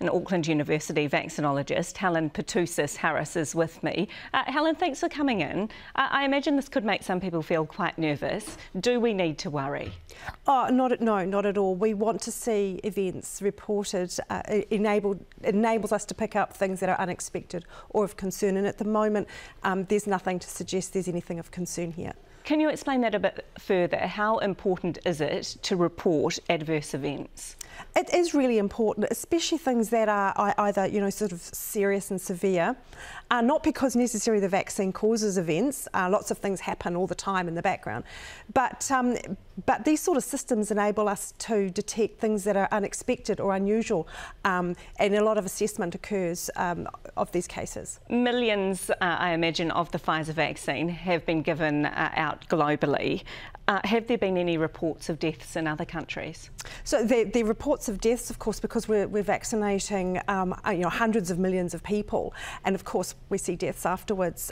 an Auckland University vaccinologist. Helen Petousis-Harris is with me. Helen, thanks for coming in. I imagine this could make some people feel quite nervous. Do we need to worry? Oh, no, not at all. We want to see events reported. Enables us to pick up things that are unexpected or of concern, and at the moment there's nothing to suggest there's anything of concern here. Can you explain that a bit further? How important is it to report adverse events? It is really important, especially things that are either, sort of serious and severe, not because necessarily the vaccine causes events. Lots of things happen all the time in the background, but these sort of systems enable us to detect things that are unexpected or unusual, and a lot of assessment occurs of these cases. Millions, I imagine, of the Pfizer vaccine have been given out globally. Have there been any reports of deaths in other countries? So the reports of deaths, of course, because we're vaccinating hundreds of millions of people, and of course we see deaths afterwards.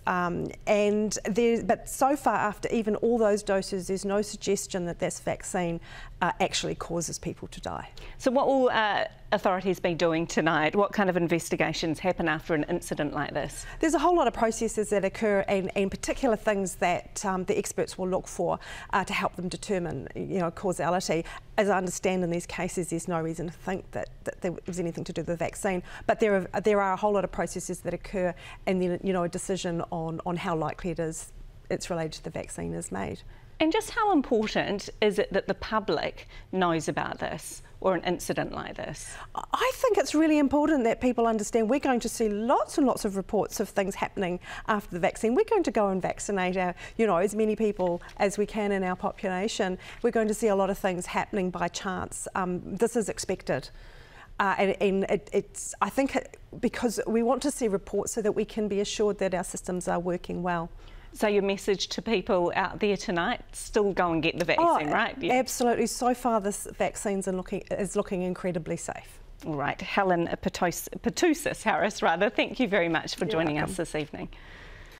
But so far, after even all those doses, there's no suggestion that this vaccine actually causes people to die. So what will authorities be doing tonight? What kind of investigations happen after an incident like this? There's a whole lot of processes that occur, and particular things that the experts will look for to help them determine, causality. As I understand, in these cases, there's no reason to think that there was anything to do with the vaccine. But there are a whole lot of processes that occur, and then a decision on how likely it's related to the vaccine is made. And just how important is it that the public knows about this or an incident like this? I think it's really important that people understand we're going to see lots and lots of reports of things happening after the vaccine. We're going to go and vaccinate as many people as we can in our population. We're going to see a lot of things happening by chance. This is expected. I think because we want to see reports so that we can be assured that our systems are working well. So your message to people out there tonight, still go and get the vaccine, right? Yeah. Absolutely. So far this vaccine is looking incredibly safe. All right. Helen Petousis-Harris, thank you very much for joining us this evening.